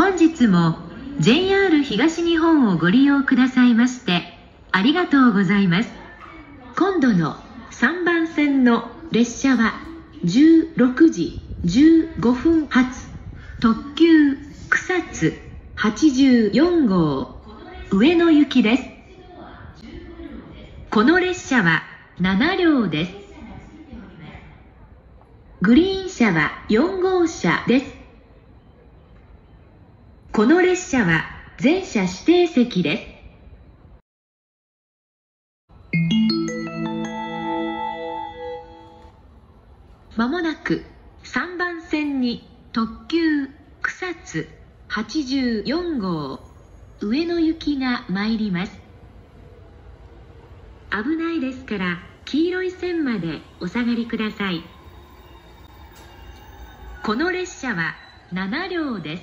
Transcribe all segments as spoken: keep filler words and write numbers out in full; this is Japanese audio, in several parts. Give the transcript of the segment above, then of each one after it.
本日も ジェイアール 東日本をご利用くださいましてありがとうございます。今度のさんばん線の列車はじゅうろくじじゅうごふん発特急草津はちじゅうよん号上野行きです。この列車はなな両です。グリーン車はよん号車です。この列車は全車指定席です。まもなくさんばん線に特急草津はちじゅうよん号上野行きが参ります。危ないですから黄色い線までお下がりください。この列車はなな両です。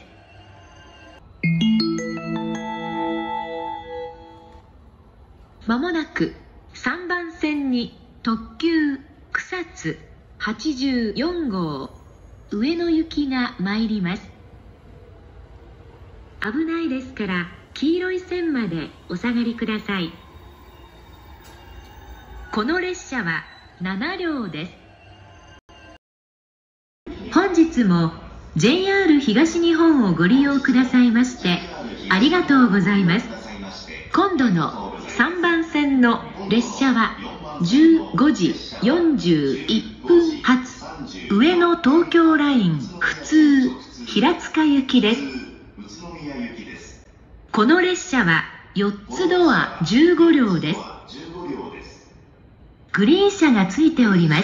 まもなくさんばん線に特急草津はちじゅうよん号上野行きが参ります。危ないですから黄色い線までお下がりください。この列車はなな両です。本日も ジェイアール 東日本をご利用くださいましてありがとうございます。今度のさんばん線の列車はじゅうごじよんじゅういっぷん発上野東京ライン普通平塚行きです。この列車はよっつドアじゅうご両です。グリーン車がついております。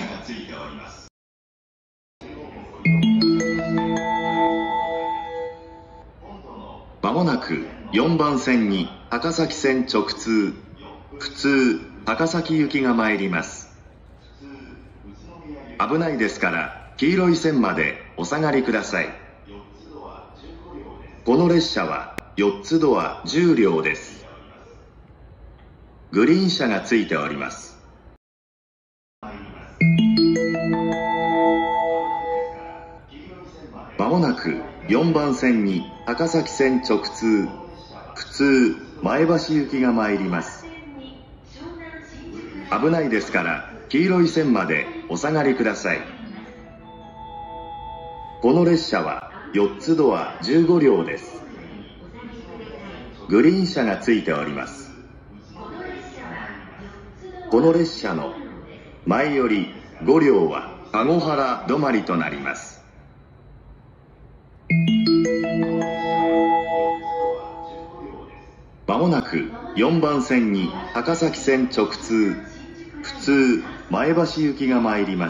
まもなくよんばん線に高崎線直通普通高崎行きが参ります。危ないですから黄色い線までお下がりください。この列車はよっつドアじゅう両です。グリーン車がついております。まもなくよんばん線に高崎線直通普通前橋行きが参ります。危ないですから黄色い線までお下がりください。この列車はよっつドアじゅうご両です。グリーン車がついております。この列車の前よりご両は籠原止まりとなります。まもなくよんばん線に高崎線直通普通前橋行きが参ります。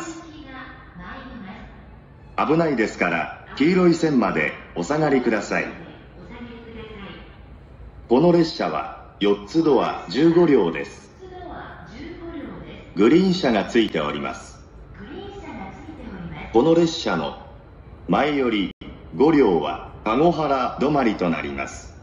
危ないですから黄色い線までお下がりください。この列車はよっつドアじゅうご両です。グリーン車がついております。この列車の前よりご両は籠原止まりとなります。